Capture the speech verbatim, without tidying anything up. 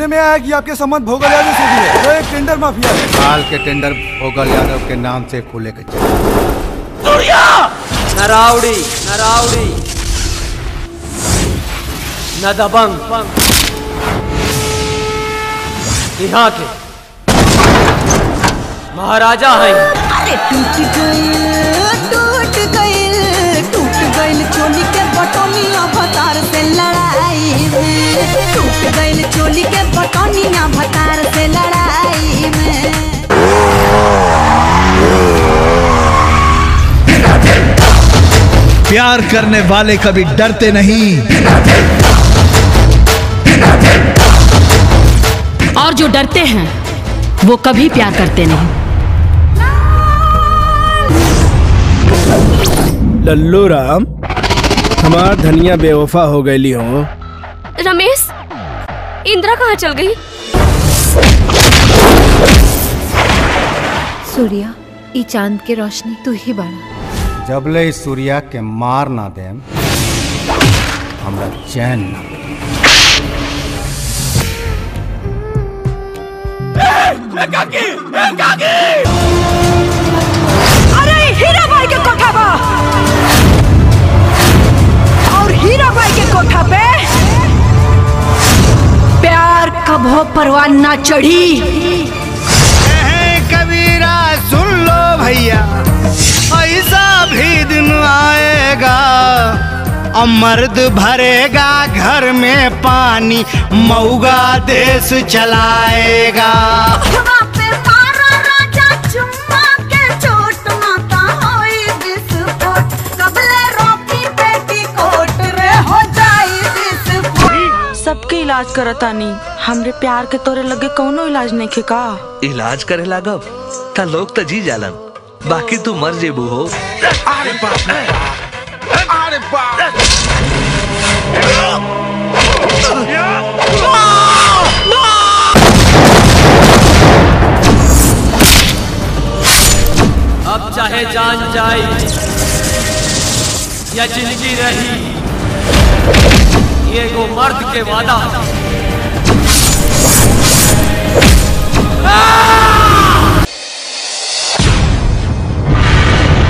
सुनने में आया कि आपके संबंध भोगल यादव से भी है, जो एक टेंडर माफिया है। साल के टेंडर भोगल यादव के नाम से खुले के चले। न राउडी, न राउडी, न दबंग, यहाँ के महाराजा हैं। अरे टूट गई, टूट गई, टूट गई चोली के बटोनिया भतार से लड़ाई में, टूट गई चोली के बटोनिया भतार से लड़ाई में। प्यार करने वाले कभी डरते नहीं, और जो डरते हैं वो कभी प्यार करते नहीं। लल्लू राम, हमार धनिया बेवफा हो गई हो। रमेश, इंदिरा कहाँ चल गई? सूर्या, ई चांद के रोशनी तू ही बाड़ा। जबले इस सूर्या के मार ना दे हमरा चैन ना। अरे हीरा भाई के कोठा बा, और हीरा भाई के कोठा पे प्यार कभो परवान ना चढ़ी। कबीरा सुन लो भैया, ऐसा भी दिन आएगा और मर्द भरेगा घर में पानी, मऊगा देश चलाएगा। सबके इलाज करतानी, हमरे प्यार के तोरे लगे कौनो इलाज नहीं खे का? इलाज करे लागब ता लोग तो जी जालन, बाकी तू मर जेबू हो। अरे बाप रे, अरे बाप। अब चाहे जान जाए या जिंदगी रही, ये वो मर्द के वादा।